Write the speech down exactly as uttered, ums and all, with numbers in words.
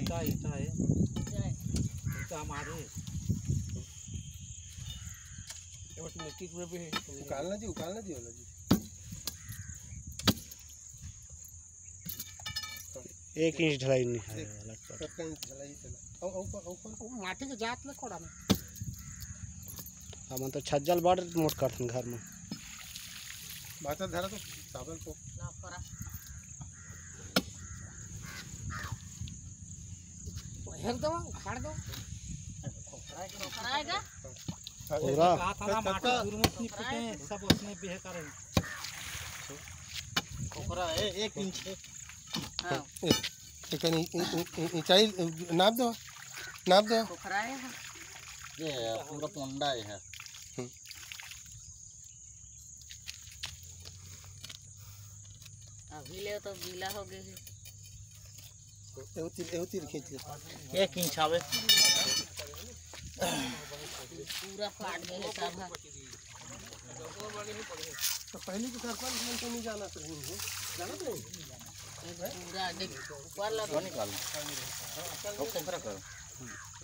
ईटा ईटा है ईटा हमारे मिट्टी पूरे पे उकालना जी उकालना जी वाला जी एक इंच ढलाई नहीं है सबका इंच ढलाई चला औ औ औ माटी के जात में कोड़ा में हम तो छज्जल बड़ मोट करथन घर में माता धरा तो साबल को ना करा हेर दो उखाड़ दो कराएगा पूरा कहा था ना माटी गुरमुख नहीं पीटे सब उसने बेह करें कोकरा है एक इंच हां इतनी ऊंचाई नाप दो नाप दो कराएगा ये पूरा पोंडा है अभी ले तो गीला हो गए एवती एवती खींच ले एक इंच आवे पूरा फाट गए सब है तो पहले के सरपंच में तो नहीं जाना चाहिए है जाना तो पूरा देख ऊपर लगा निकाल ओके करो